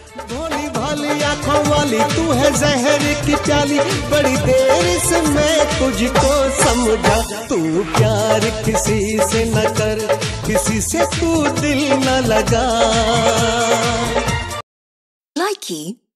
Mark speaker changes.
Speaker 1: भोली भाली आंखों वाली तू है जहर की प्याली, बड़ी देर से मैं तुझको समझा। तू प्यार किसी से न कर, किसी से तू दिल न लगा।
Speaker 2: Likey